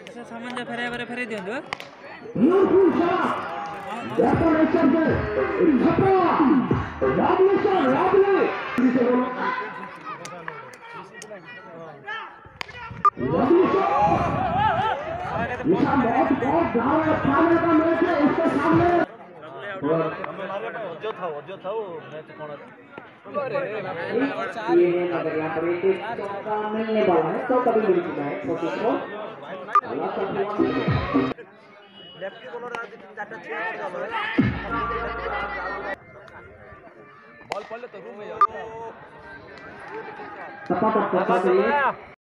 सामान जो फेरे दियो मिलने वाला है तो कभी मिल चुका है लेफ्टी बॉलर आज 4 बॉल पड़ले तो रूम में जाओ